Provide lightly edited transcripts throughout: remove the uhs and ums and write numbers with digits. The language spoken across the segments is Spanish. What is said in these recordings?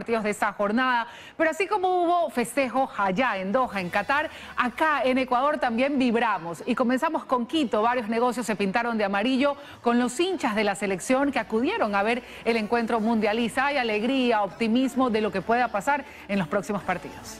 partidos de esta jornada. Pero así como hubo festejos allá en Doha, en Qatar, acá en Ecuador también vibramos. Y comenzamos con Quito. Varios negocios se pintaron de amarillo con los hinchas de la selección que acudieron a ver el encuentro mundialista. Hay alegría, optimismo de lo que pueda pasar en los próximos partidos.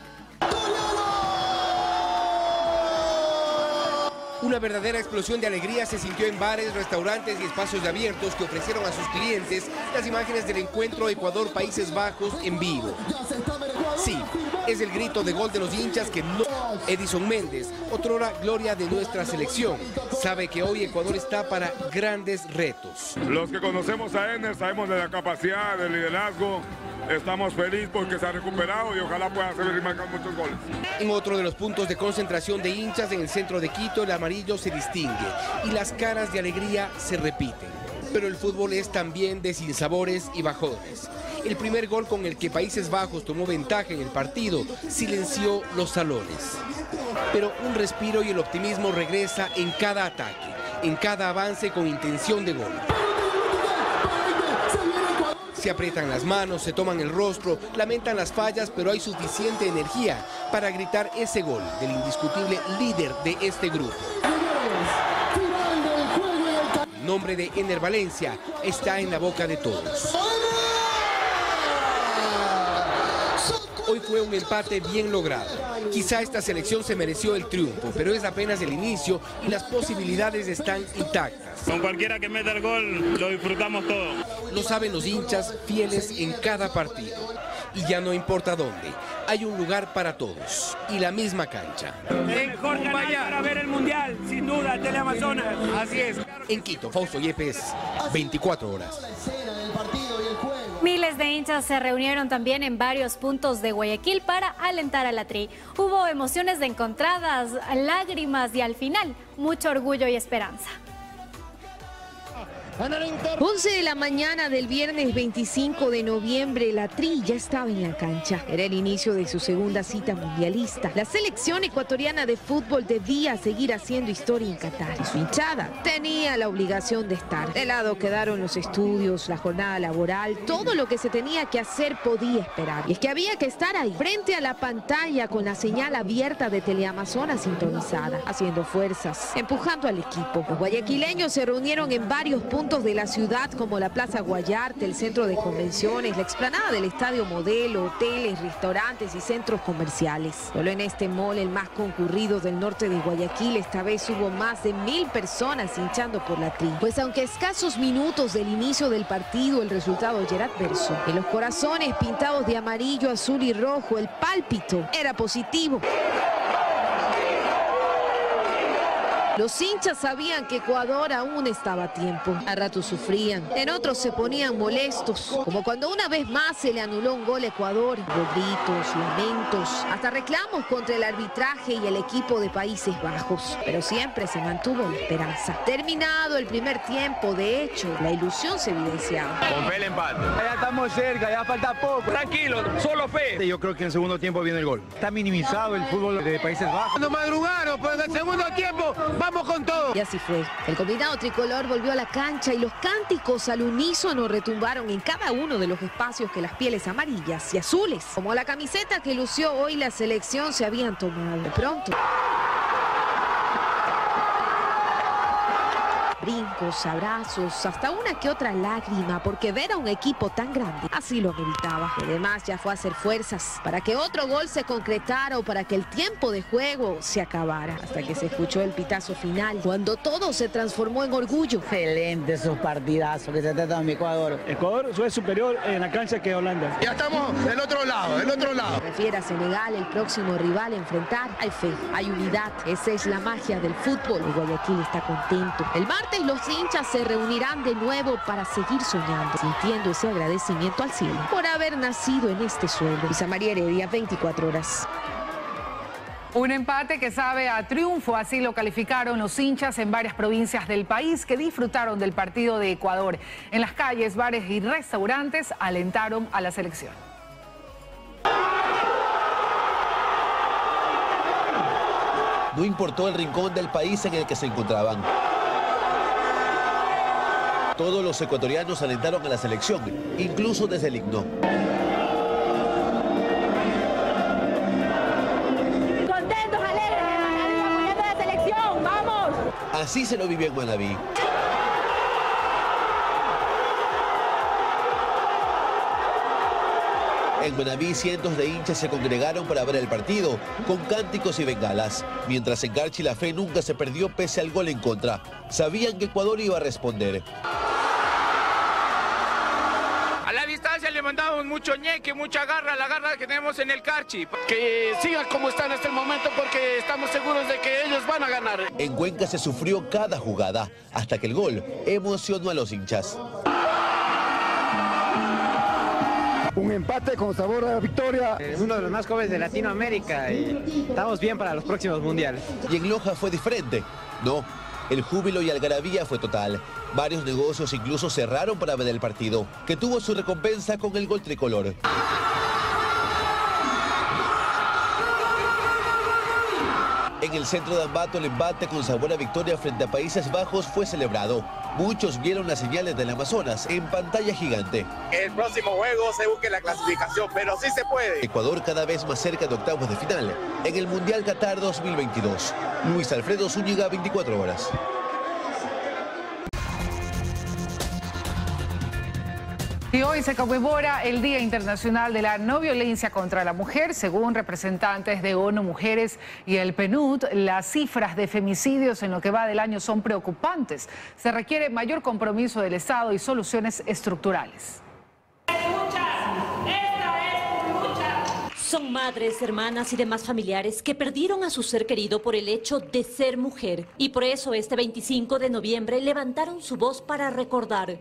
Una verdadera explosión de alegría se sintió en bares, restaurantes y espacios abiertos que ofrecieron a sus clientes las imágenes del encuentro Ecuador-Países Bajos en vivo. Sí, es el grito de gol de los hinchas que no... Edison Méndez, otrora gloria de nuestra selección, sabe que hoy Ecuador está para grandes retos. Los que conocemos a Ener sabemos de la capacidad, del liderazgo. Estamos felices porque se ha recuperado y ojalá pueda hacer y marcar muchos goles. En otro de los puntos de concentración de hinchas en el centro de Quito, el amarillo se distingue y las caras de alegría se repiten. Pero el fútbol es también de sinsabores y bajones. El primer gol con el que Países Bajos tomó ventaja en el partido silenció los salones. Pero un respiro y el optimismo regresa en cada ataque, en cada avance con intención de gol. Se aprietan las manos, se toman el rostro, lamentan las fallas, pero hay suficiente energía para gritar ese gol del indiscutible líder de este grupo. El nombre de Ener Valencia está en la boca de todos. Hoy fue un empate bien logrado. Quizá esta selección se mereció el triunfo, pero es apenas el inicio y las posibilidades están intactas. Con cualquiera que meta el gol, lo disfrutamos todo. Lo saben los hinchas fieles en cada partido. Y ya no importa dónde, hay un lugar para todos y la misma cancha. Mejor canal para ver el Mundial, sin duda, Teleamazonas. Así es. En Quito, Fausto Yepes, 24 horas. Miles de hinchas se reunieron también en varios puntos de Guayaquil para alentar a la Tri. Hubo emociones encontradas, lágrimas y al final mucho orgullo y esperanza. 11 de la mañana del viernes 25 de noviembre, la Tri ya estaba en la cancha. Era el inicio de su segunda cita mundialista. La selección ecuatoriana de fútbol debía seguir haciendo historia en Qatar. Y su hinchada tenía la obligación de estar. De lado quedaron los estudios, la jornada laboral, todo lo que se tenía que hacer podía esperar. Y es que había que estar ahí, frente a la pantalla con la señal abierta de Teleamazonas sintonizada, haciendo fuerzas, empujando al equipo. Los guayaquileños se reunieron en varios puntos de la ciudad como la Plaza Guayarte, el centro de convenciones, la explanada del Estadio Modelo, hoteles, restaurantes y centros comerciales. Solo en este mall, el más concurrido del norte de Guayaquil, esta vez hubo más de 1000 personas hinchando por la Tri. Pues aunque a escasos minutos del inicio del partido el resultado ya era adverso, en los corazones pintados de amarillo, azul y rojo, el pálpito era positivo. Los hinchas sabían que Ecuador aún estaba a tiempo. A ratos sufrían, en otros se ponían molestos, como cuando una vez más se le anuló un gol a Ecuador. Hubo gritos, lamentos, hasta reclamos contra el arbitraje y el equipo de Países Bajos. Pero siempre se mantuvo la esperanza. Terminado el primer tiempo, de hecho, la ilusión se evidenciaba. Con fe el empate. Ya estamos cerca, ya falta poco. Tranquilo, solo fe. Yo creo que en el segundo tiempo viene el gol. Está minimizado el fútbol de Países Bajos. Cuando madrugaron, pues en el segundo tiempo vamos con todo. Y así fue. El combinado tricolor volvió a la cancha y los cánticos al unísono retumbaron en cada uno de los espacios que las pieles amarillas y azules, como la camiseta que lució hoy la selección, se habían tomado. De pronto, brincos, abrazos, hasta una que otra lágrima, porque ver a un equipo tan grande así lo meritaba. Y además ya fue a hacer fuerzas para que otro gol se concretara o para que el tiempo de juego se acabara, hasta que se escuchó el pitazo final, cuando todo se transformó en orgullo. Excelente esos partidazos que se tratan en Ecuador. Ecuador fue superior en la cancha que Holanda. Ya estamos del otro lado, del otro lado. Refiere a Senegal, el próximo rival a enfrentar. Hay fe, hay unidad. Esa es la magia del fútbol. Y Guayaquil está contento. El martes los hinchas se reunirán de nuevo para seguir soñando, sintiendo ese agradecimiento al cielo por haber nacido en este suelo. Luisa María Heredia, 24 horas. Un empate que sabe a triunfo, así lo calificaron los hinchas en varias provincias del país que disfrutaron del partido de Ecuador. En las calles, bares y restaurantes alentaron a la selección. No importó el rincón del país en el que se encontraban. Todos los ecuatorianos alentaron a la selección, incluso desde el himno. Así se lo vivió en Manabí. En Manabí, cientos de hinchas se congregaron para ver el partido, con cánticos y bengalas. Mientras en Carchi la fe nunca se perdió pese al gol en contra. Sabían que Ecuador iba a responder. A la distancia le mandamos mucho ñeque, mucha garra, la garra que tenemos en el Carchi. Que sigan como están hasta el momento porque estamos seguros de que ellos van a ganar. En Cuenca se sufrió cada jugada, hasta que el gol emocionó a los hinchas. Un empate con sabor a victoria. Es uno de los más jóvenes de Latinoamérica y estamos bien para los próximos mundiales. Y en Loja fue diferente. No, el júbilo y algarabía fue total. Varios negocios incluso cerraron para ver el partido, que tuvo su recompensa con el gol tricolor. En el centro de Ambato, el empate con sabor a victoria frente a Países Bajos fue celebrado. Muchos vieron las señales del Amazonas en pantalla gigante. El próximo juego se busque la clasificación, pero sí se puede. Ecuador cada vez más cerca de octavos de final en el Mundial Qatar 2022. Luis Alfredo Zúñiga, 24 horas. Y hoy se conmemora el Día Internacional de la No Violencia contra la Mujer. Según representantes de ONU Mujeres y el PNUD, las cifras de femicidios en lo que va del año son preocupantes. Se requiere mayor compromiso del Estado y soluciones estructurales. Son madres, hermanas y demás familiares que perdieron a su ser querido por el hecho de ser mujer. Y por eso este 25 de noviembre levantaron su voz para recordar.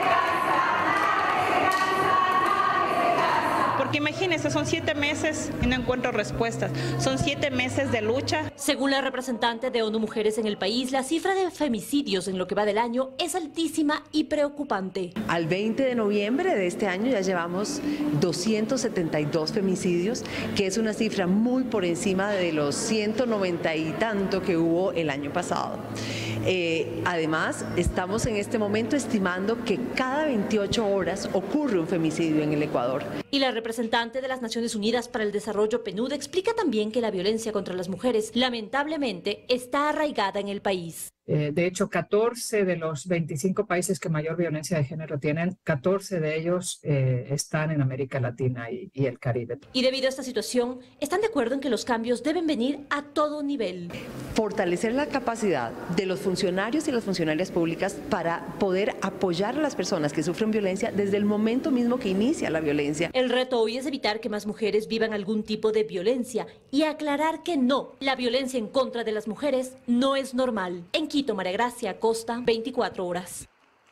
Porque imagínense, son 7 meses y no encuentro respuestas. Son 7 meses de lucha. Según la representante de ONU Mujeres en el país, la cifra de femicidios en lo que va del año es altísima y preocupante. Al 20 de noviembre de este año ya llevamos 272 femicidios, que es una cifra muy por encima de los 190 y tanto que hubo el año pasado. Además, estamos en este momento estimando que cada 28 horas ocurre un femicidio en el Ecuador. Y la representante de las Naciones Unidas para el Desarrollo, PNUD, explica también que la violencia contra las mujeres, lamentablemente, está arraigada en el país. De hecho, 14 de los 25 países que mayor violencia de género tienen, 14 de ellos están en América Latina y el Caribe. Y debido a esta situación, ¿están de acuerdo en que los cambios deben venir a todo nivel? Fortalecer la capacidad de los funcionarios y las funcionarias públicas para poder apoyar a las personas que sufren violencia desde el momento mismo que inicia la violencia. El reto hoy es evitar que más mujeres vivan algún tipo de violencia y aclarar que no, la violencia en contra de las mujeres no es normal. En Quito, María Gracia Costa, 24 horas.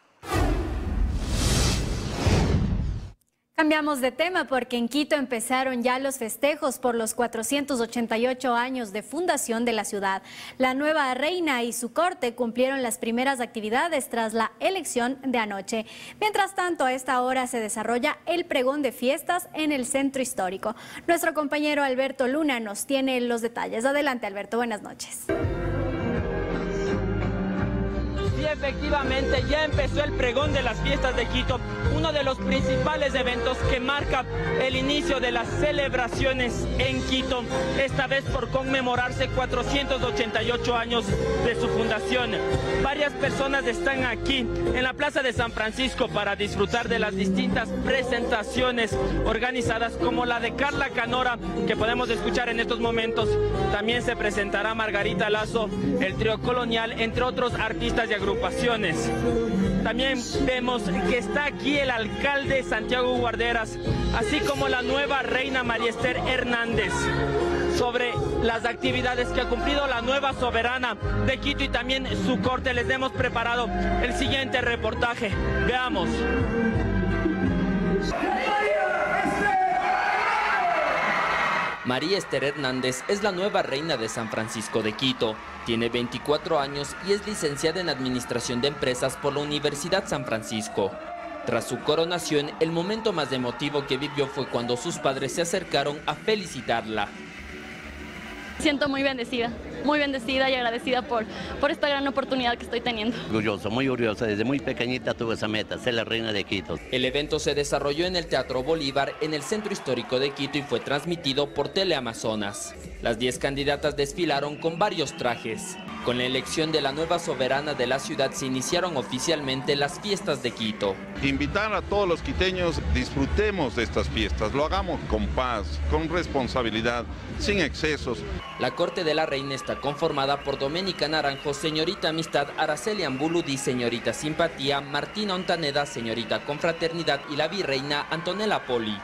Cambiamos de tema porque en Quito empezaron ya los festejos por los 488 años de fundación de la ciudad. La nueva reina y su corte cumplieron las primeras actividades tras la elección de anoche. Mientras tanto, a esta hora se desarrolla el pregón de fiestas en el centro histórico. Nuestro compañero Alberto Luna nos tiene los detalles. Adelante, Alberto, buenas noches. Sí, efectivamente, ya empezó el pregón de las fiestas de Quito, uno de los principales eventos que marca el inicio de las celebraciones en Quito, esta vez por conmemorarse 488 años de su fundación. Varias personas están aquí en la Plaza de San Francisco para disfrutar de las distintas presentaciones organizadas, como la de Carla Canora, que podemos escuchar en estos momentos. También se presentará Margarita Lazo, el trío Colonial, entre otros artistas y agrupaciones. También vemos que está aquí el alcalde Santiago Guarderas, así como la nueva reina María Esther Hernández, sobre las actividades que ha cumplido la nueva soberana de Quito y también su corte. Les hemos preparado el siguiente reportaje. Veamos. María Esther Hernández es la nueva reina de San Francisco de Quito. Tiene 24 años y es licenciada en Administración de Empresas por la Universidad San Francisco. Tras su coronación, el momento más emotivo que vivió fue cuando sus padres se acercaron a felicitarla. Siento muy bendecida y agradecida por esta gran oportunidad que estoy teniendo. Muy orgullosa, desde muy pequeñita tuve esa meta, ser la reina de Quito. El evento se desarrolló en el Teatro Bolívar, en el centro histórico de Quito, y fue transmitido por Teleamazonas. Las 10 candidatas desfilaron con varios trajes. Con la elección de la nueva soberana de la ciudad se iniciaron oficialmente las fiestas de Quito. Invitar a todos los quiteños, disfrutemos de estas fiestas, lo hagamos con paz, con responsabilidad, sin excesos. La corte de la reina está conformada por Doménica Naranjo, señorita Amistad, Araceli Ambuludi, señorita Simpatía, Martina Ontaneda, señorita Confraternidad y la virreina Antonella Poli.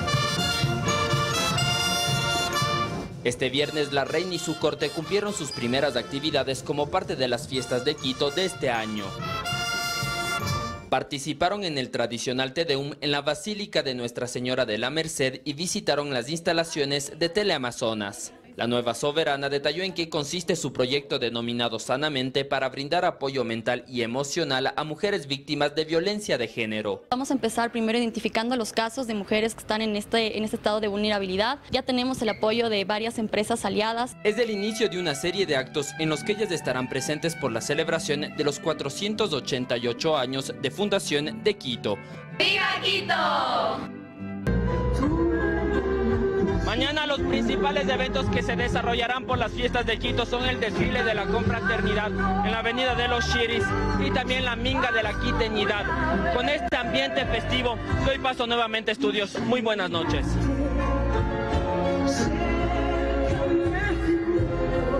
Este viernes la reina y su corte cumplieron sus primeras actividades como parte de las fiestas de Quito de este año. Participaron en el tradicional Te Deum en la Basílica de Nuestra Señora de la Merced y visitaron las instalaciones de Teleamazonas. La nueva soberana detalló en qué consiste su proyecto denominado Sanamente para brindar apoyo mental y emocional a mujeres víctimas de violencia de género. Vamos a empezar primero identificando los casos de mujeres que están en este estado de vulnerabilidad. Ya tenemos el apoyo de varias empresas aliadas. Es el inicio de una serie de actos en los que ellas estarán presentes por la celebración de los 488 años de fundación de Quito. ¡Viva Quito! Mañana los principales eventos que se desarrollarán por las fiestas de Quito son el desfile de la confraternidad en la avenida de los Chiris y también la minga de la quiteñidad. Con este ambiente festivo, doy paso nuevamente a estudios. Muy buenas noches.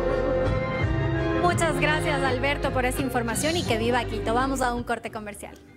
Muchas gracias, Alberto, por esta información y que viva Quito. Vamos a un corte comercial.